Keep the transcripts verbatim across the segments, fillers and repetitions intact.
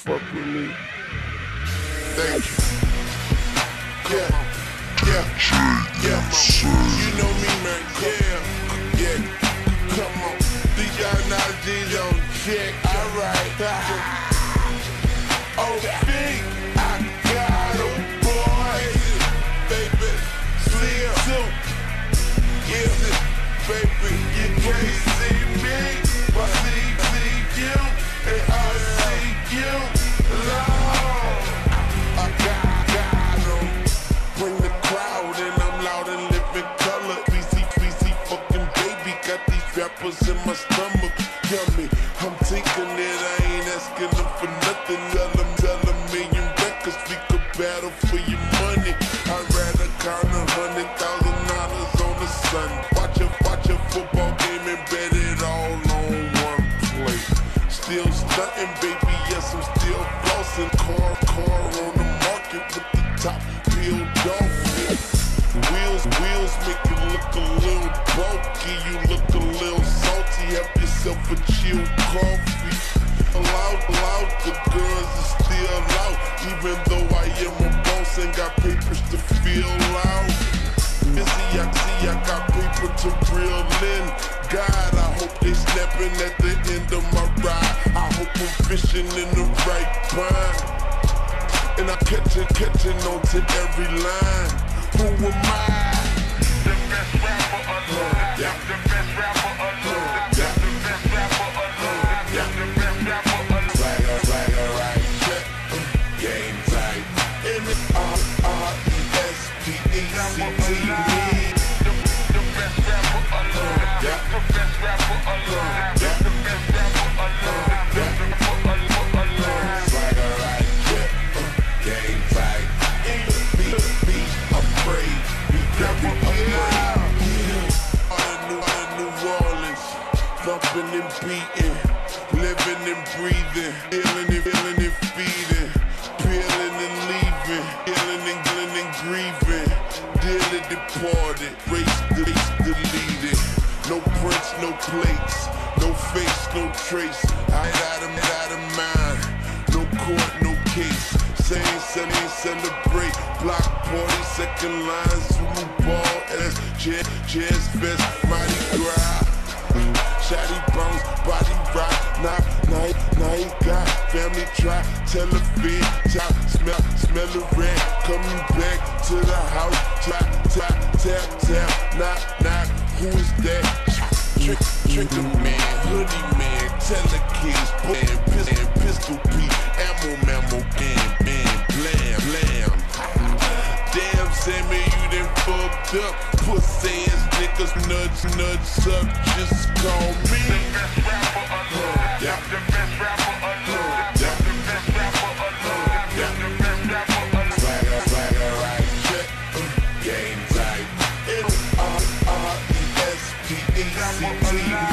fuck with me. Thank you. Yeah, yeah, yeah, you know me, man. Yeah, yeah, come on. The y'all nowadays on check. Alright. Oh, big, I got a boy. Baby, slim, soup. Yes, baby, you can't see me, but see, see you, and I see you. Lord, I got, got 'em. Bring the crowd and I'm loud and living color. Greasy, greasy fucking baby, got these rappers in my stomach. Yummy, I'm taking it, I ain't asking them for nothing. Tell them, tell them million records, we could battle for your money. I'd rather count a hundred thousand dollars on the sun. Watch a, watch a football game and bet it all on one plate. Still stunting, baby, yes, I'm still flossing. Car, car on the market with the top peeled off. Wheels, wheels make you look a little bulky. You look a little salty, have yourself a chill coffee. Loud, loud, the girls are still out. Even though I am a boss and got papers to feel loud. Busy, I see I got paper to reel in. God, I hope they snapping at the end of my ride. I hope I'm fishing in the right pond. And I'm catching, catching on to every line. Who am I? The best rapper alive. Yeah. The best rapper alive. Yeah. The best rapper alive. Yeah. The best rapper alive. Swagger, swagger, right. Check. Game tight. M R R E S P E C T. The best rapper alive. Yeah. The best rapper alive. Yeah. The best rapper alive. Yeah. The best rapper alive. Swagger, right. Check. Game tight. Be, be afraid. Be very afraid. All the New, all the New Orleans. Thumping and beating. Living and breathing. Feeling and feeling and feeding. Peeling and leaving. Feeling and grilling and grieving. Dearly departed. Race, race deleted. No prints, no plates. No face, no trace. I ain't out of, out of mind. No court, no case. Same, same, celebrate. Block party, second line. Zulu ball, S, jazz, jazz fest, Mardi Gras. Shotty bones, body rock. Nah, night, night, got family try. Tell a feed, top, smell, smell the red. Coming back to the house. Tap, tap, tap, tap. Knock, knock. Who is that? Trick, tricker man, hoodie man. Tell the kids, bam, pistol, pistol beat. Ammo, mammo, bam, bam, blam, blam. Damn, Sammy, you done fucked up. Pussy ass niggas, nuts, nuts up. Just call me the best rapper alive. Yeah. The best rapper alive. Yeah. The best rapper alive. Yeah. The best rapper alive. Swagger, swagger, right. Check. Game tight. M R R E S P E C T.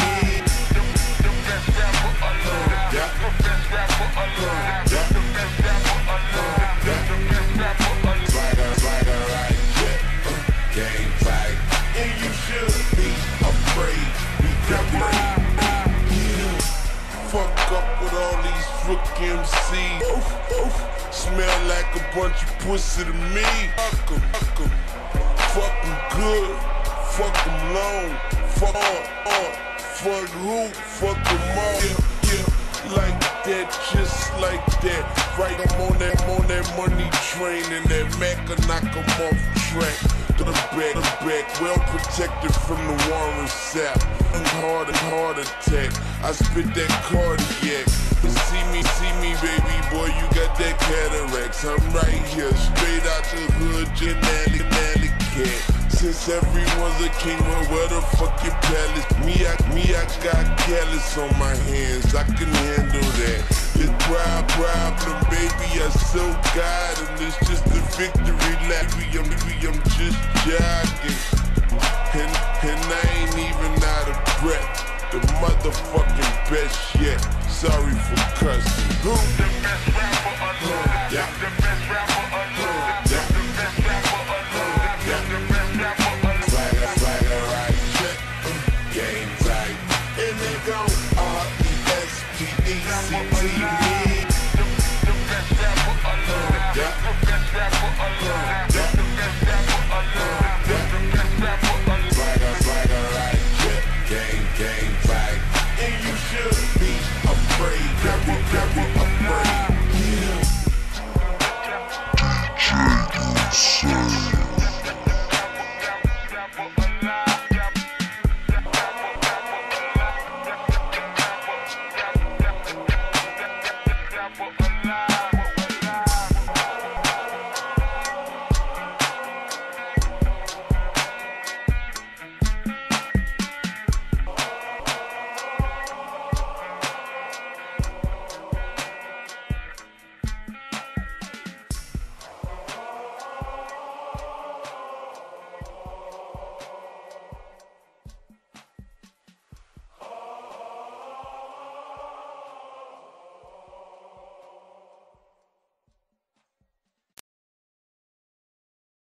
The best rapper alive. Yeah. The best rapper alive. Yeah. The best rapper alive. Yeah. The best rapper alive. Swagger, swagger, right. Check. Game tight. And you should be afraid. Be afraid. Yeah. Fuck up with all these rookie M Cs. Oof, oof. Smell like a bunch of pussy to me. Fuck 'em, fuck 'em. Fuck 'em good. Fuck 'em long. Fuck on. Fuck who? Fuck 'em all. Yeah, yeah. Like that, just like that. Right, I'm on that, I'm on that money train, and that Mac will knock 'em off track. To the back, the back, well protected from the Warren sap. And heart and heart attack. I spit that cardiac. You see me, see me, baby boy, you got that cataracts. I'm right here, straight out the hood, Janelle, Janelle cat. Since everyone's a king, well, where the fuck your palace? Me, I, me, I got callus on my hands. I can handle that. This proud problem, baby, I so got him. It's just a victory lap. Baby, I'm, baby, I'm just jogging. And, and I ain't even out of breath. The motherfucking best yet. Sorry for cussing. Who? The best rapper alive. Yeah. The best rapper alive. Yeah. The best rapper alive. Yeah. The best rapper alive. Swagger, swagger, right. Check. Game tight. And they go R E S P E C T. for